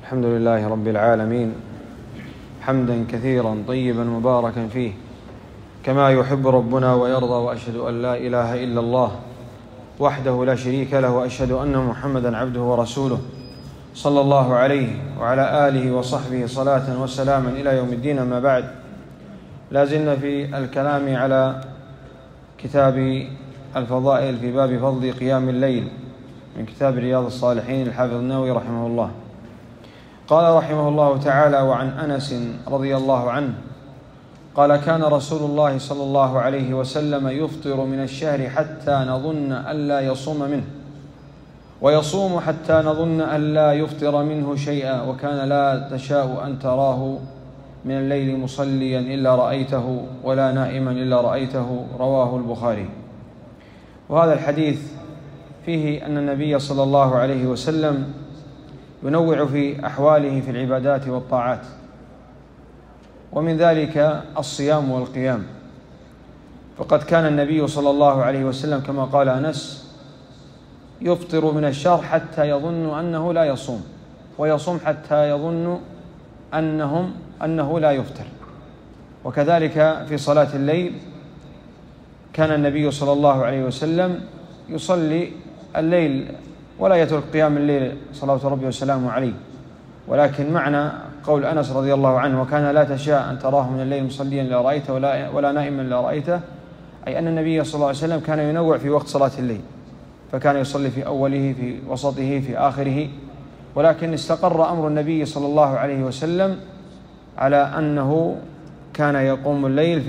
الحمد لله رب العالمين، حمدا كثيرا طيبا مباركا فيه كما يحب ربنا ويرضى، وأشهد أن لا إله إلا الله وحده لا شريك له، وأشهد أن محمدا عبده ورسوله صلى الله عليه وعلى آله وصحبه صلاة وسلاما إلى يوم الدين. أما بعد، لا زلنا في الكلام على كتاب الفضائل في باب فضل قيام الليل من كتاب رياض الصالحين الحافظ النووي رحمه الله. قال رحمه الله تعالى: وعن أنس رضي الله عنه قال: كان رسول الله صلى الله عليه وسلم يفطر من الشهر حتى نظن ألا يصوم منه، ويصوم حتى نظن ألا يفطر منه شيئا، وكان لا تشاء أن تراه من الليل مصليا إلا رأيته، ولا نائما إلا رأيته. رواه البخاري. وهذا الحديث فيه أن النبي صلى الله عليه وسلم ينوع في أحواله في العبادات والطاعات، ومن ذلك الصيام والقيام. فقد كان النبي صلى الله عليه وسلم كما قال أنس يفطر من الشهر حتى يظن أنه لا يصوم، ويصوم حتى يظن أنه لا يفطر. وكذلك في صلاة الليل كان النبي صلى الله عليه وسلم يصلي الليل ولا يترك قيام الليل صلوات ربي وسلامه عليه. ولكن معنى قول أنس رضي الله عنه: وكان لا تشاء أن تراه من الليل مصليا لا رأيته ولا نائما لا رأيته، أي أن النبي صلى الله عليه وسلم كان ينوع في وقت صلاة الليل، فكان يصلي في أوله في وسطه في آخره. ولكن استقر أمر النبي صلى الله عليه وسلم على أنه كان يقوم الليل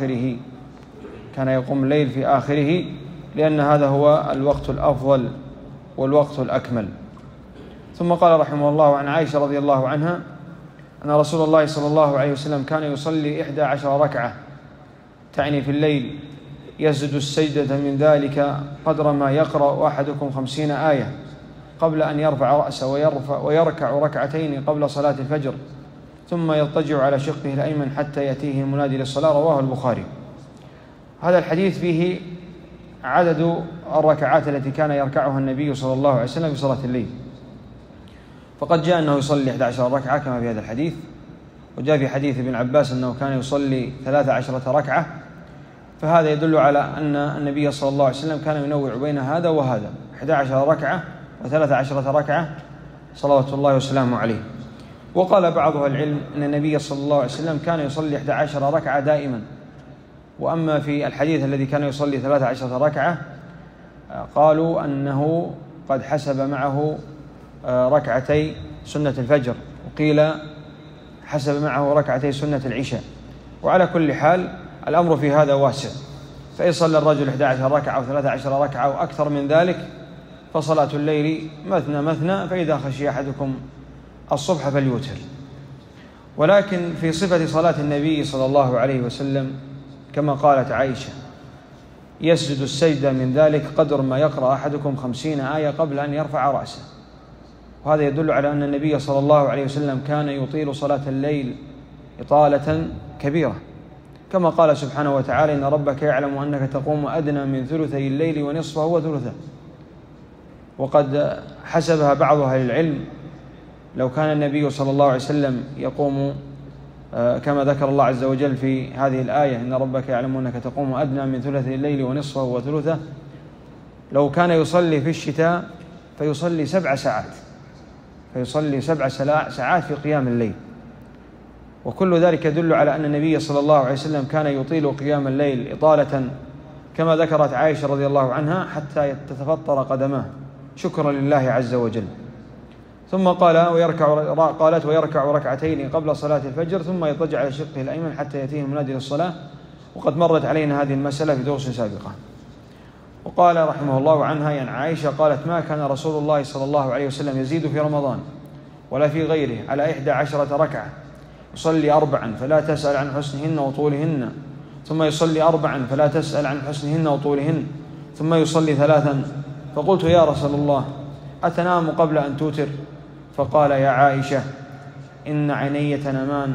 في آخره، لأن هذا هو الوقت الأفضل والوقت الأكمل. ثم قال رحمه الله: عن عائشة رضي الله عنها أن رسول الله صلى الله عليه وسلم كان يصلي 11 ركعة، تعني في الليل، يسجد السجدة من ذلك قدر ما يقرأ أحدكم 50 آية قبل أن يرفع رأسه، ويركع ركعتين قبل صلاة الفجر، ثم يضطجع على شقه الأيمن حتى يأتيه المنادي للصلاة. رواه البخاري. هذا الحديث فيه عدد الركعات التي كان يركعها النبي صلى الله عليه وسلم في صلاة الليل. فقد جاء أنه يصلي 11 ركعة كما في هذا الحديث، وجاء في حديث ابن عباس أنه كان يصلي 13 ركعة. فهذا يدل على أن النبي صلى الله عليه وسلم كان ينوع بين هذا وهذا، 11 ركعة و13 ركعة صلوات الله وسلامه عليه. وقال بعض أهل العلم أن النبي صلى الله عليه وسلم كان يصلي 11 ركعة دائما. وأما في الحديث الذي كان يصلي 13 ركعة قالوا أنه قد حسب معه ركعتي سنة الفجر، وقيل حسب معه ركعتي سنة العشاء. وعلى كل حال الأمر في هذا واسع، فإن صلى الرجل 11 ركعة أو 13 ركعة أو أكثر من ذلك فصلاة الليل مثنى مثنى، فإذا خشي أحدكم الصبح فليوتر. ولكن في صفة صلاة النبي صلى الله عليه وسلم كما قالت عائشة: يسجد السجدة من ذلك قدر ما يقرأ أحدكم 50 آية قبل أن يرفع رأسه. وهذا يدل على أن النبي صلى الله عليه وسلم كان يطيل صلاة الليل إطالة كبيرة، كما قال سبحانه وتعالى: إن ربك يعلم أنك تقوم أدنى من ثلثي الليل ونصفه وثلثه. وقد حسبها بعض أهل العلم: لو كان النبي صلى الله عليه وسلم يقوم كما ذكر الله عز وجل في هذه الآية: إن ربك يعلم أنك تقوم أدنى من ثلثي الليل ونصفه وثلثه، لو كان يصلي في الشتاء فيصلي 7 ساعات في قيام الليل. وكل ذلك يدل على أن النبي صلى الله عليه وسلم كان يطيل قيام الليل إطالة، كما ذكرت عائشة رضي الله عنها: حتى تتفطر قدماه شكرا لله عز وجل. ثم قالت: ويركع ركعتين قبل صلاة الفجر ثم يضطجع على شقه الأيمن حتى يأتيه المنادي للصلاة. وقد مرت علينا هذه المسألة في دروس سابقة. وقال رحمه الله عنها يعني عائشة قالت: ما كان رسول الله صلى الله عليه وسلم يزيد في رمضان ولا في غيره على 11 ركعة، يصلي 4 فلا تسأل عن حسنهن وطولهن، ثم يصلي 4 فلا تسأل عن حسنهن وطولهن، ثم يصلي 3. فقلت: يا رسول الله أتنام قبل أن توتر؟ فقال: يا عائشة إن عيني تنامان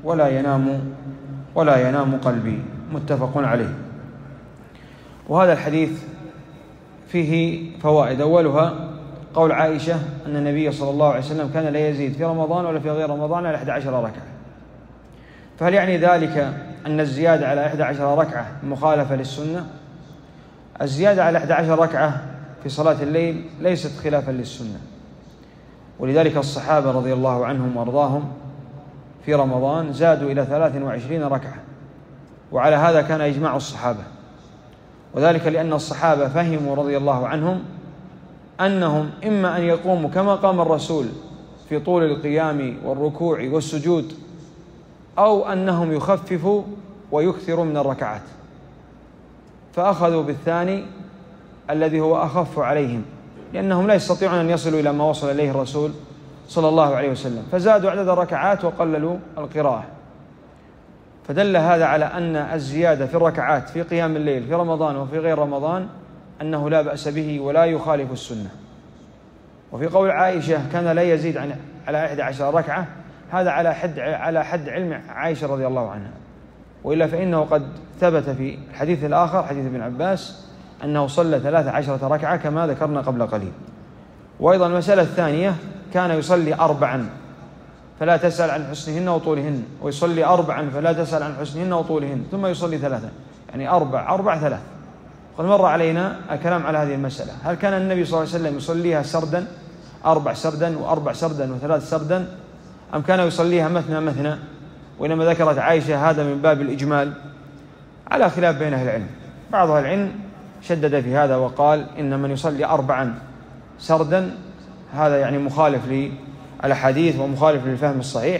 ولا ينام قلبي. متفق عليه. وهذا الحديث فيه فوائد. أولها قول عائشة أن النبي صلى الله عليه وسلم كان لا يزيد في رمضان ولا في غير رمضان على 11 ركعة. فهل يعني ذلك أن الزيادة على 11 ركعة مخالفة للسنة؟ الزيادة على 11 ركعة في صلاة الليل ليست خلافا للسنة، ولذلك الصحابة رضي الله عنهم وأرضاهم في رمضان زادوا إلى 23 ركعة، وعلى هذا كان إجماع الصحابة، وذلك لأن الصحابة فهموا رضي الله عنهم أنهم إما أن يقوموا كما قام الرسول في طول القيام والركوع والسجود، أو أنهم يخففوا ويكثروا من الركعات، فأخذوا بالثاني الذي هو أخف عليهم، لأنهم لا يستطيعون أن يصلوا إلى ما وصل إليه الرسول صلى الله عليه وسلم، فزادوا عدد الركعات وقللوا القراءة. فدل هذا على أن الزيادة في الركعات في قيام الليل في رمضان وفي غير رمضان أنه لا بأس به ولا يخالف السنة. وفي قول عائشة كان لا يزيد على 11 ركعة، هذا على حد علم عائشة رضي الله عنها، وإلا فإنه قد ثبت في الحديث الآخر حديث ابن عباس أنه صلى 13 ركعة كما ذكرنا قبل قليل. وأيضا المسألة الثانية كان يصلي 4 فلا تسأل عن حسنهن وطولهن، ويصلي 4 فلا تسأل عن حسنهن وطولهن، ثم يصلي 3، يعني 4 3. قد مر علينا الكلام على هذه المسألة، هل كان النبي صلى الله عليه وسلم يصليها سردا 4 سردا و4 سردا و3 سردا، أم كان يصليها مثنى مثنى؟ وإنما ذكرت عائشة هذا من باب الإجمال، على خلاف بين أهل العلم. بعض أهل العلم شدد في هذا وقال إن من يصلي 4 سردا هذا يعني مخالف للأحاديث ومخالف للفهم الصحيح،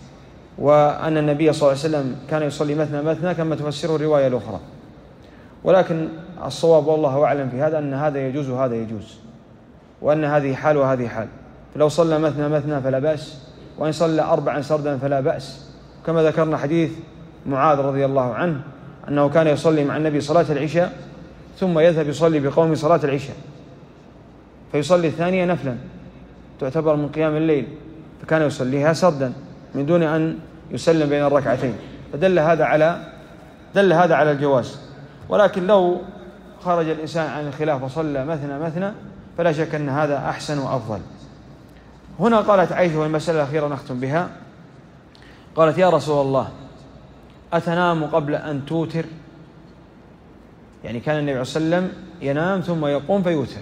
وأن النبي صلى الله عليه وسلم كان يصلي مثنى مثنى كما تفسره الرواية الأخرى. ولكن الصواب والله أعلم في هذا أن هذا يجوز وهذا يجوز، وأن هذه حال وهذه حال، فلو صلى مثنى مثنى فلا بأس، وإن صلى 4 سردا فلا بأس. كما ذكرنا حديث معاذ رضي الله عنه أنه كان يصلي مع النبي صلاة العشاء ثم يذهب يصلي بقوم صلاة العشاء، فيصلي الثانية نفلا تعتبر من قيام الليل، فكان يصليها سردا من دون أن يسلم بين الركعتين، فدل هذا على الجواز. ولكن لو خرج الإنسان عن الخلاف وصلى مثنى مثنى فلا شك أن هذا أحسن وأفضل. هنا قالت عائشة، والمسألة الأخيرة نختم بها، قالت: يا رسول الله أتنام قبل أن توتر؟ يعني كان النبي صلى الله عليه وسلم ينام ثم يقوم فيوتر،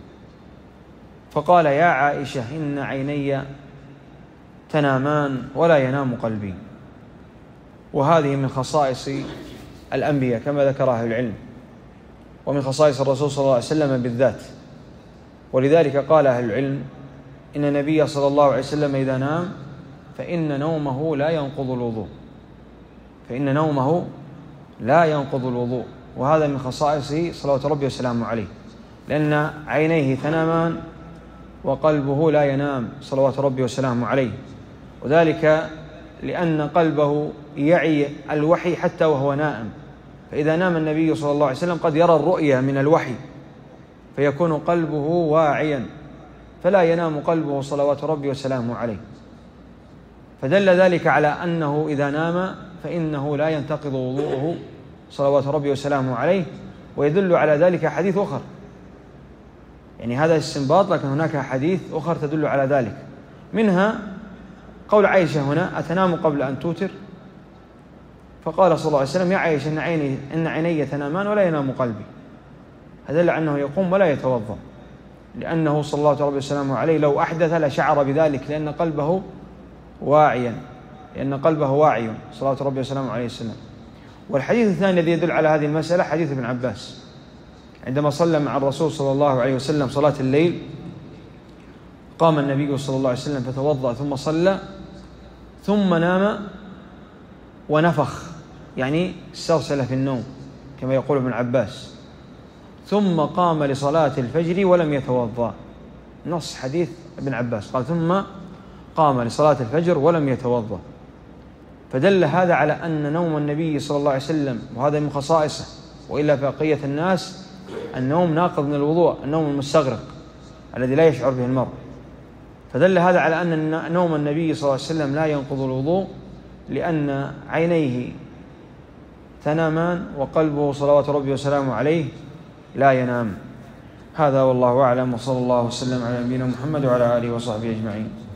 فقال: يا عائشة إن عيني تنامان ولا ينام قلبي. وهذه من خصائص الأنبياء كما ذكر أهل العلم، ومن خصائص الرسول صلى الله عليه وسلم بالذات. ولذلك قال أهل العلم إن النبي صلى الله عليه وسلم إذا نام فإن نومه لا ينقض الوضوء، وهذا من خصائصه صلوات ربي وسلامه عليه، لأن عينيه تنامان وقلبه لا ينام صلوات ربي وسلامه عليه، وذلك لأن قلبه يعي الوحي حتى وهو نائم، فإذا نام النبي صلى الله عليه وسلم قد يرى الرؤيا من الوحي فيكون قلبه واعيا، فلا ينام قلبه صلوات ربي وسلامه عليه، فدل ذلك على أنه إذا نام فإنه لا ينتقض وضوءه صلوات ربي وسلامه عليه. ويدل على ذلك حديث أخر، يعني هذا استنباط، لكن هناك حديث أخر تدل على ذلك، منها قول عائشة هنا: أتنام قبل أن توتر؟ فقال صلى الله عليه وسلم: يا عائشة إن عيني تنامان ولا ينام قلبي. هذا دل على أنه يقوم ولا يتوضأ، لأنه صلى الله عليه وسلم عليه لو أحدث لشعر بذلك، لأن قلبه واعي صلى الله ربي وسلامه عليه وسلم. والحديث الثاني الذي يدل على هذه المسألة حديث ابن عباس عندما صلى مع الرسول صلى الله عليه وسلم صلاة الليل، قام النبي صلى الله عليه وسلم فتوضأ ثم صلى ثم نام ونفخ، يعني استرسل في النوم كما يقول ابن عباس، ثم قام لصلاة الفجر ولم يتوضأ. نص حديث ابن عباس قال: ثم قام لصلاة الفجر ولم يتوضأ. فدل هذا على أن نوم النبي صلى الله عليه وسلم، وهذا من خصائصه، وإلا بقية الناس النوم ناقض من الوضوء، النوم المستغرق الذي لا يشعر به المرء. فدل هذا على أن نوم النبي صلى الله عليه وسلم لا ينقض الوضوء، لأن عينيه تنامان وقلبه صلوات ربي وسلامه عليه لا ينام. هذا والله أعلم، وصلى الله وسلم على نبينا محمد وعلى آله وصحبه أجمعين.